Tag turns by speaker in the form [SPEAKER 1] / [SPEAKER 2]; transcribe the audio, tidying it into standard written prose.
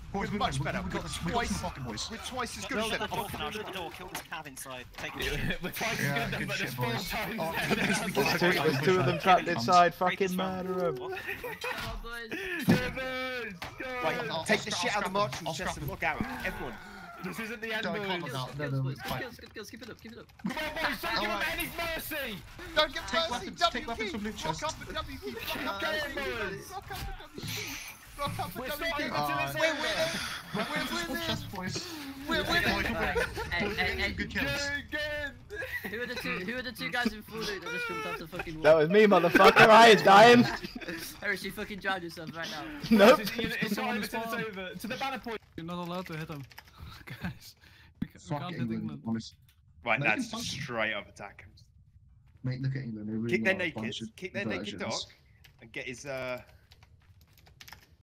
[SPEAKER 1] We're much better. We're twice as good as them.
[SPEAKER 2] Kill the door, kill this cav inside. Take it.
[SPEAKER 3] We're twice as good, but there's 4 times.
[SPEAKER 4] There's 2 of them trapped inside. Fucking murder them.
[SPEAKER 1] Right, take the shit out of the march and chest and look out. Everyone.
[SPEAKER 3] This isn't the end,
[SPEAKER 5] Don't
[SPEAKER 3] boys.
[SPEAKER 5] kills, keep it up.
[SPEAKER 3] Come on, boys, don't give him any mercy.
[SPEAKER 1] Don't give mercy.
[SPEAKER 5] Take weapons from loot chest.
[SPEAKER 1] Rock up the W key. Rock up the W key. Rock up the W key. Rock up the
[SPEAKER 3] We're
[SPEAKER 1] W
[SPEAKER 3] not
[SPEAKER 1] key.
[SPEAKER 3] even to this
[SPEAKER 1] We're winning.
[SPEAKER 5] We're winning.
[SPEAKER 1] Hey,
[SPEAKER 5] good kills.
[SPEAKER 6] Who are the two guys in full loot that just jumped off the fucking wall?
[SPEAKER 4] That was me, motherfucker. I ain't dying.
[SPEAKER 6] Harris, you fucking drowned yourself right now.
[SPEAKER 4] Nope.
[SPEAKER 3] It's not over till it's over. To the banner point.
[SPEAKER 7] You're not allowed to hit him. Guys, we can't hit England.
[SPEAKER 1] Right, that's straight up attack.
[SPEAKER 5] Mate, look at England.
[SPEAKER 1] Kick their naked, kick their naked dog, and get his